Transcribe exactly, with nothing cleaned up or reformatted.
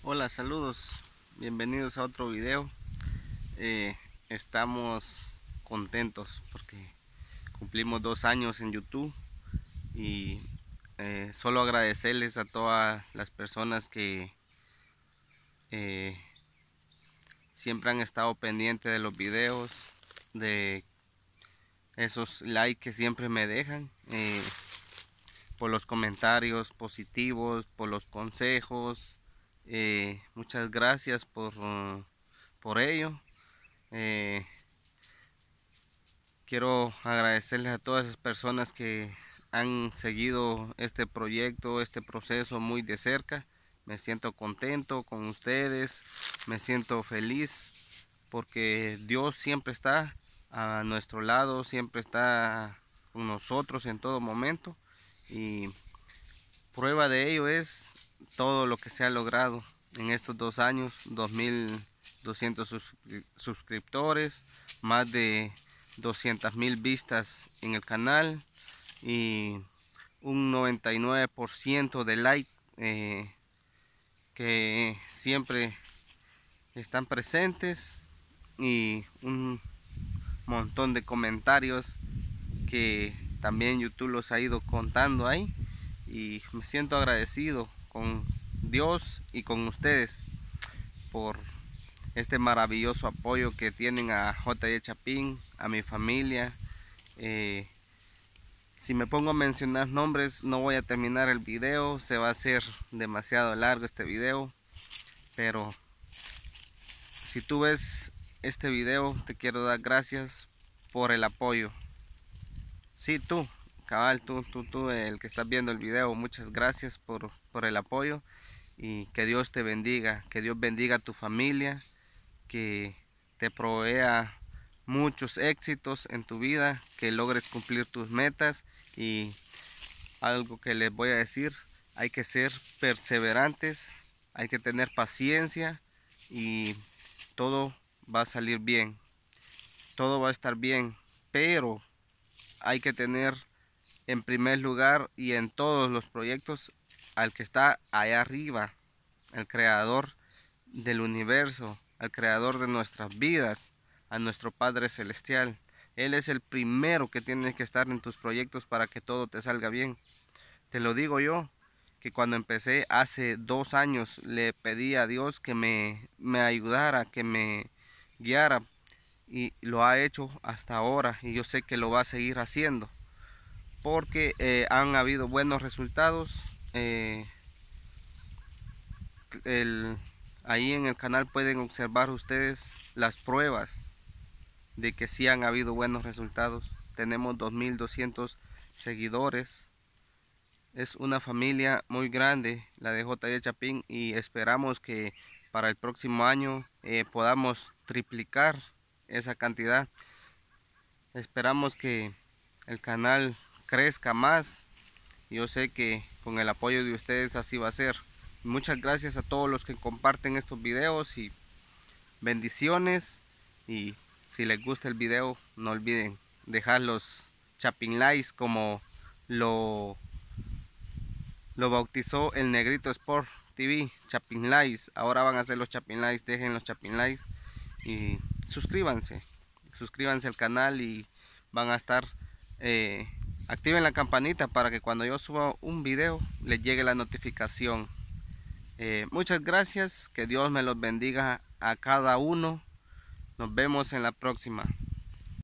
Hola, saludos, bienvenidos a otro video. Eh, estamos contentos porque cumplimos dos años en YouTube y eh, solo agradecerles a todas las personas que eh, siempre han estado pendientes de los videos, de esos likes que siempre me dejan, eh, por los comentarios positivos, por los consejos. Eh, muchas gracias por, uh, por ello. Eh, quiero agradecerles a todas esas personas que han seguido este proyecto, este proceso muy de cerca. Me siento contento con ustedes, me siento feliz porque Dios siempre está a nuestro lado, siempre está con nosotros en todo momento, y prueba de ello es todo lo que se ha logrado en estos dos años. Dos mil doscientos suscriptores, más de doscientas mil vistas en el canal y un noventa y nueve por ciento de like, eh, que siempre están presentes, y un montón de comentarios que también YouTube los ha ido contando ahí, y me siento agradecido con Dios y con ustedes por este maravilloso apoyo que tienen a J J Chapín, a mi familia. Eh, si me pongo a mencionar nombres no voy a terminar el video, se va a hacer demasiado largo este video, pero si tú ves este video te quiero dar gracias por el apoyo. Sí, tú, cabal, tú, tú, tú, el que estás viendo el video, muchas gracias por, por el apoyo, y que Dios te bendiga, que Dios bendiga a tu familia, que te provea muchos éxitos en tu vida, que logres cumplir tus metas. Y algo que les voy a decir, hay que ser perseverantes, hay que tener paciencia y todo va a salir bien, todo va a estar bien, pero hay que tener en primer lugar y en todos los proyectos al que está allá arriba, el creador del universo, al creador de nuestras vidas, a nuestro Padre Celestial. Él es el primero que tiene que estar en tus proyectos para que todo te salga bien. Te lo digo yo, que cuando empecé hace dos años le pedí a Dios que me, me ayudara, que me guiara, y lo ha hecho hasta ahora, y yo sé que lo va a seguir haciendo porque eh, han habido buenos resultados. Eh, el, ahí en el canal pueden observar ustedes las pruebas de que sí han habido buenos resultados. Tenemos dos mil doscientos seguidores. Es una familia muy grande la de J J Chapín, y esperamos que para el próximo año eh, podamos triplicar esa cantidad. Esperamos que el canal crezca más. Yo sé que con el apoyo de ustedes así va a ser. Muchas gracias a todos los que comparten estos videos, y bendiciones. Y si les gusta el video no olviden dejar los Chapín Likes, como lo, lo bautizó el Negrito Sport T V, Chapín Likes. Ahora van a ser los Chapín Likes, dejen los Chapín Likes y suscríbanse. Suscríbanse al canal y van a estar, eh, activen la campanita para que cuando yo suba un video les llegue la notificación. Eh, muchas gracias, que Dios me los bendiga a cada uno. Nos vemos en la próxima.